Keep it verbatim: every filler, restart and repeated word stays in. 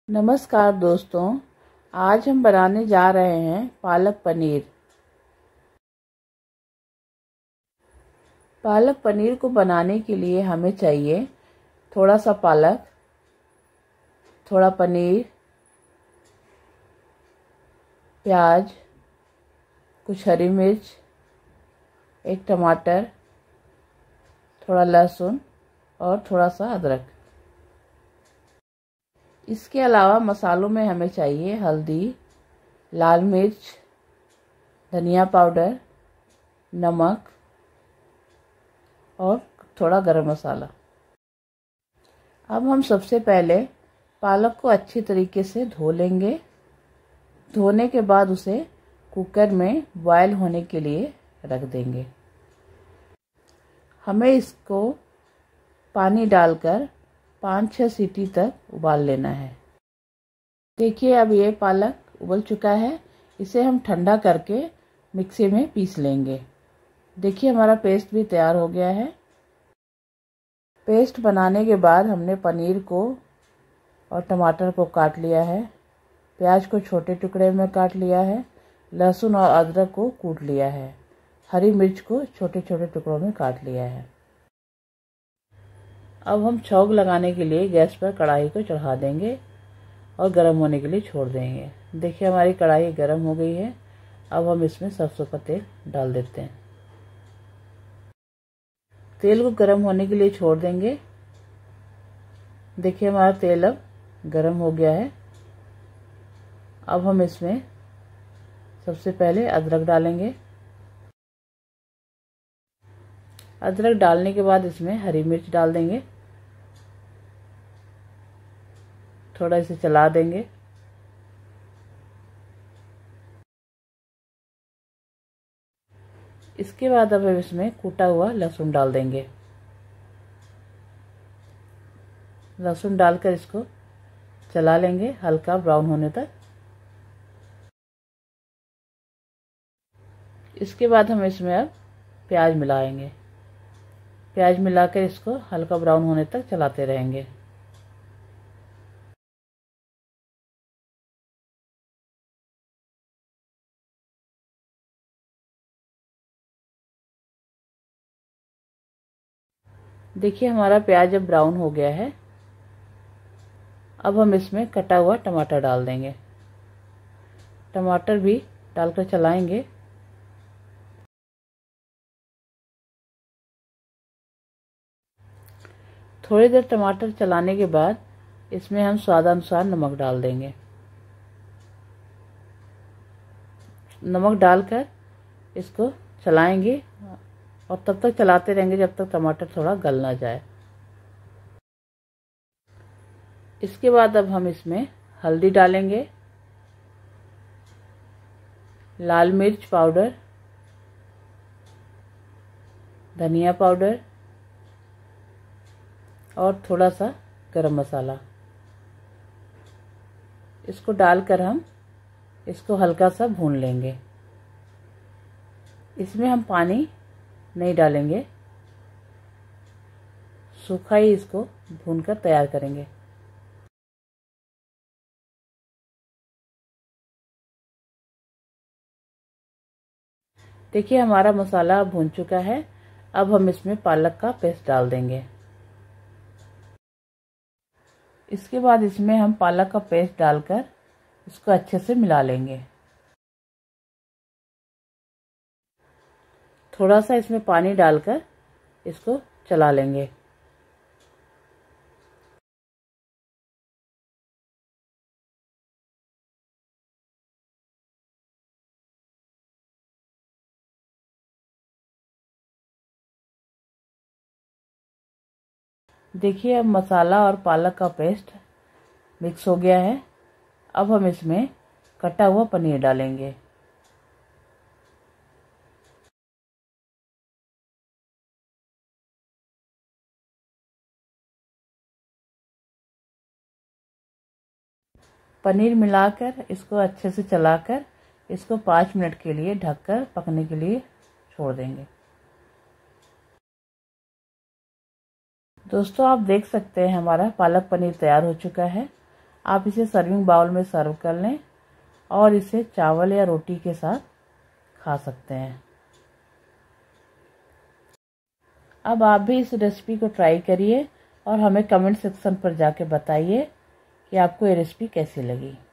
नमस्कार दोस्तों, आज हम बनाने जा रहे हैं पालक पनीर। पालक पनीर को बनाने के लिए हमें चाहिए थोड़ा सा पालक, थोड़ा पनीर, प्याज, कुछ हरी मिर्च, एक टमाटर, थोड़ा लहसुन और थोड़ा सा अदरक। इसके अलावा मसालों में हमें चाहिए हल्दी, लाल मिर्च, धनिया पाउडर, नमक और थोड़ा गरम मसाला। अब हम सबसे पहले पालक को अच्छी तरीके से धो लेंगे। धोने के बाद उसे कुकर में बॉयल होने के लिए रख देंगे। हमें इसको पानी डालकर पाँच छः सीटी तक उबाल लेना है। देखिए, अब ये पालक उबल चुका है। इसे हम ठंडा करके मिक्सी में पीस लेंगे। देखिए, हमारा पेस्ट भी तैयार हो गया है। पेस्ट बनाने के बाद हमने पनीर को और टमाटर को काट लिया है, प्याज को छोटे टुकड़े में काट लिया है, लहसुन और अदरक को कूट लिया है, हरी मिर्च को छोटे छोटे टुकड़ों में काट लिया है। अब हम छौंक लगाने के लिए गैस पर कढ़ाई को चढ़ा देंगे और गर्म होने के लिए छोड़ देंगे। देखिए, हमारी कढ़ाई गर्म हो गई है। अब हम इसमें सरसों का तेल डाल देते हैं। तेल को गर्म होने के लिए छोड़ देंगे। देखिए, हमारा तेल अब गर्म हो गया है। अब हम इसमें सबसे पहले अदरक डालेंगे। अदरक डालने के बाद इसमें हरी मिर्च डाल देंगे। थोड़ा इसे चला देंगे। इसके बाद अब हम इसमें कूटा हुआ लहसुन डाल देंगे। लहसुन डालकर इसको चला लेंगे हल्का ब्राउन होने तक। इसके बाद हम इसमें अब प्याज मिलाएंगे। प्याज मिलाकर इसको हल्का ब्राउन होने तक चलाते रहेंगे। देखिए, हमारा प्याज अब ब्राउन हो गया है। अब हम इसमें कटा हुआ टमाटर डाल देंगे। टमाटर भी डालकर चलाएंगे। थोड़ी देर टमाटर चलाने के बाद इसमें हम स्वादानुसार नमक डाल देंगे। नमक डालकर इसको चलाएंगे और तब तक चलाते रहेंगे जब तक टमाटर थोड़ा गल ना जाए। इसके बाद अब हम इसमें हल्दी डालेंगे, लाल मिर्च पाउडर, धनिया पाउडर और थोड़ा सा गरम मसाला। इसको डालकर हम इसको हल्का सा भून लेंगे। इसमें हम पानी नहीं डालेंगे, सूखा ही इसको भूनकर तैयार करेंगे। देखिए, हमारा मसाला भून चुका है। अब हम इसमें पालक का पेस्ट डाल देंगे। इसके बाद इसमें हम पालक का पेस्ट डालकर इसको अच्छे से मिला लेंगे। थोड़ा सा इसमें पानी डालकर इसको चला लेंगे। देखिए, अब मसाला और पालक का पेस्ट मिक्स हो गया है। अब हम इसमें कटा हुआ पनीर डालेंगे। पनीर मिलाकर इसको अच्छे से चलाकर इसको पाँच मिनट के लिए ढककर पकने के लिए छोड़ देंगे। दोस्तों, आप देख सकते हैं हमारा पालक पनीर तैयार हो चुका है। आप इसे सर्विंग बाउल में सर्व कर लें और इसे चावल या रोटी के साथ खा सकते हैं। अब आप भी इस रेसिपी को ट्राई करिए और हमें कमेंट सेक्शन पर जाके बताइए कि आपको ये रेसिपी कैसी लगी।